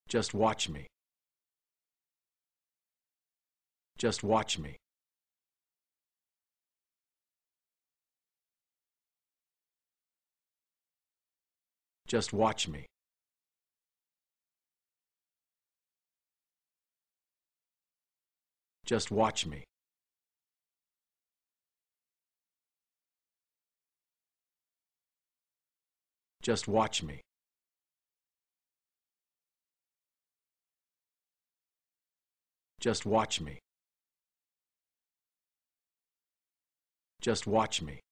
Just watch me. Just watch me. Just watch me. Just watch me. Just watch me. Just watch me. Just watch me.